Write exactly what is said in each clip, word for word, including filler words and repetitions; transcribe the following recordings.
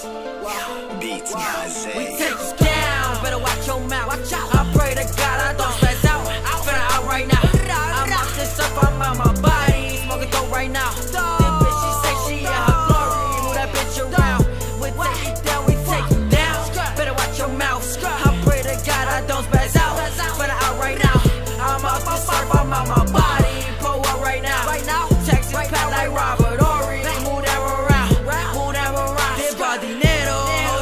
Beats, guys. We take this down, better watch your mouth. Watch out. I pray to God I don't spaz out. I'm finna out right now. I'm off this up, I'm on my body. Smoking dope right now. This bitch, she say she in her glory. Move that bitch around. We take it down, we take it down. Better watch your mouth. I pray to God I don't spaz out. Finna out right now. I'm off this up, I'm on my body. Pull up right now. Texas pal like Robert Ory. Move that around. Move that around. This brought dinero.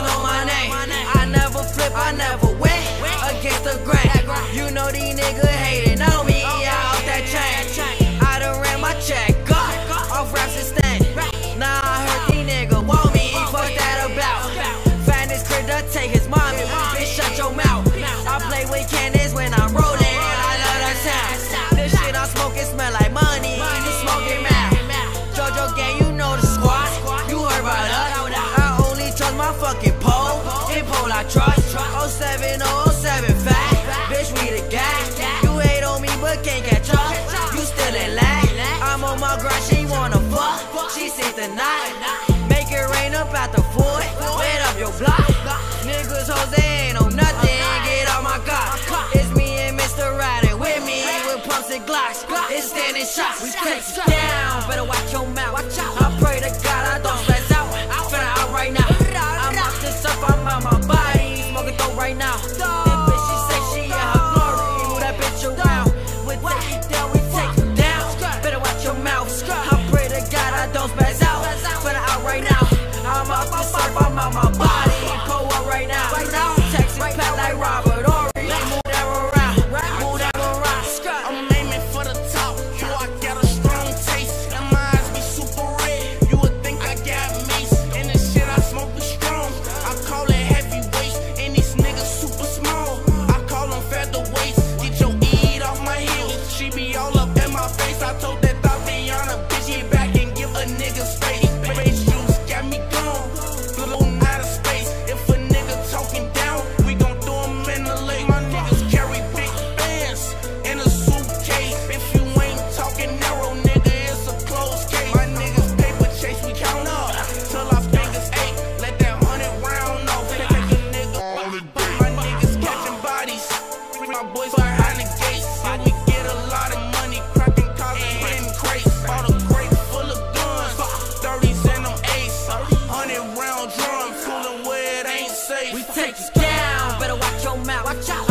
I never win against the grain. You know these niggas hating on me. Yeah, off that chain. I done ran my check up off raps and stand. Nah, I heard these niggas want me. Fuck that about. Find this crib to take his mommy. Bitch, shut your mouth. I play with cannons when I'm rolling. I love that sound. This shit I'm smoking smell like money. You smoking mad. JoJo gang, you know the squad. You heard about us. I only trust my fucking pole. In pole I trust. oh seven oh seven fat, bitch we the gang. You hate on me but can't catch up. You still in lag. I'm on my grind, she wanna fuck. She sees the night. Make it rain up at the fort. Wet up your block. Niggas hoes they ain't on nothing. Get off my cock. It's me and Mister riding with me with pumps and Glocks. It's standing shots. We take it down. Better watch your mouth. I pray to God I don't spaz out. I'm finna out right now. I'm off this up. I'm on my body. Smoking dope right now. This bitch, she say she in her glory. Move that bitch around. We take it down, we take it down. Better watch your mouth. I pray to God I don't spaz out. Finna out right now. I'm off the surf, I'm on my body. Pull up right now. Texas pal like Robert Ory. Move that around. Move that around. I'm aiming for the top. You, I got a strong taste. And my eyes be super red. You would think I got mace. And the shit I smoke is strong. I call it heavyweight. And these niggas super small. I call them featherweights. Get your eat off my heels. She be all up in my face. I told that Tatiana bitch get back and give a nigga space. Face juice got me gone. Floating out of space. If a nigga talking down, we gon' throw him in the lake. My niggas carry big bands in a suitcase. If you ain't talking narrow, nigga, it's a closed case. My niggas paper chase, we count up till our fingers ache. Let that hundred round off. Take a nigga all the day. My niggas catching bodies. My boys behind the gates. And we get a lot of money, cracking cars and hitting crates. Bought a crate full of guns, thirties and them ace. Hundred round drums, coolin' where it ain't safe. We take this down. Better watch your mouth.